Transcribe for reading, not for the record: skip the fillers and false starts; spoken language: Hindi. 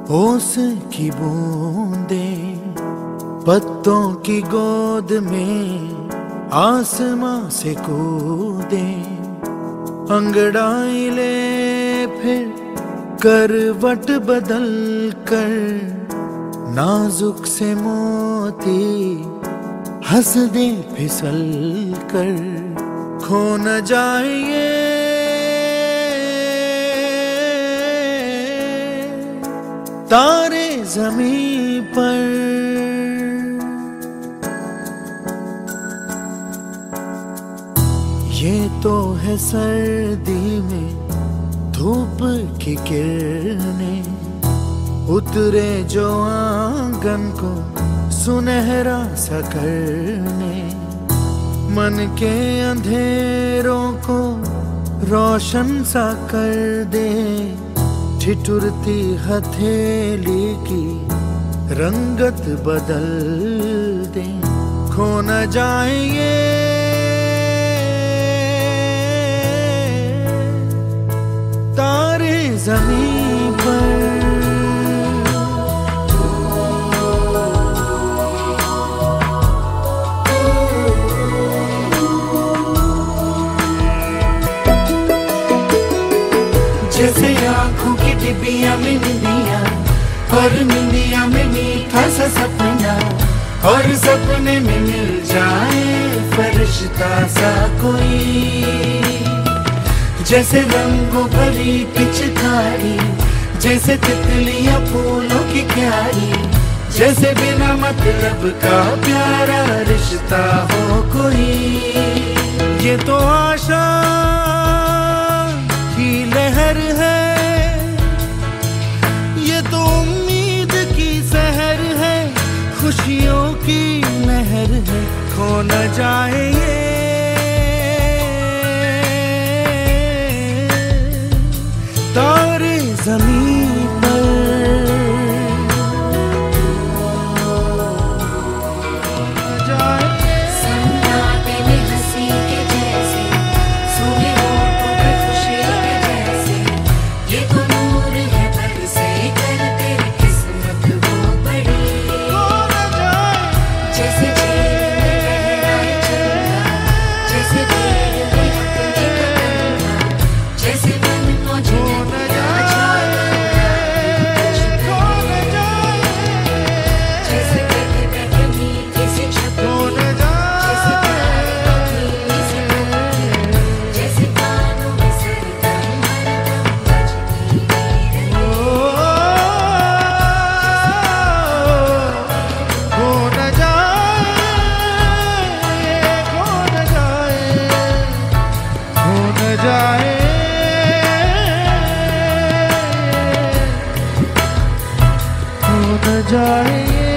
ओस की बूंदें पत्तों की गोद में आसमां से कूदे, अंगड़ाई ले फिर करवट बदल कर, नाजुक से मोती हंस दे फिसल कर, खो न जाए ये तारे ज़मीं पर। ये तो है सर्दी में धूप की किरणें, उतरे जो आंगन को सुनहरा सा करने, मन के अंधेरों को रोशन सा कर दे, ठिठुरती हथेली की रंगत बदल दे, खो न जाए ये तारे ज़मीं पर। जैसे आँखों की डिबिया में निंदिया, और निंदिया में मीठा सा सपना, और सपने में मिल जाए फरिश्ता सा कोई। जैसे रंगों भरी पिचकारी, जैसे तितलियां फूलों की क्यारी, जैसे बिना मतलब का प्यारा रिश्ता हो कोई। ये तो आशा की लहर है, ये तो उम्मीद की सहर है, खुशियों की लहर है, खो न जाए ये तारे ज़मीं पर। सन्नाटे में हंसी के जैसे, सूखे होठों पे खुशी के जैसे, ये तो नूर है बरसे कर तेरी किस्मत वो बड़ी। जैसे झील में लहराए चंदा, जैसे भीड़ में अपनी कदम, जैसे मन को झिझक जाए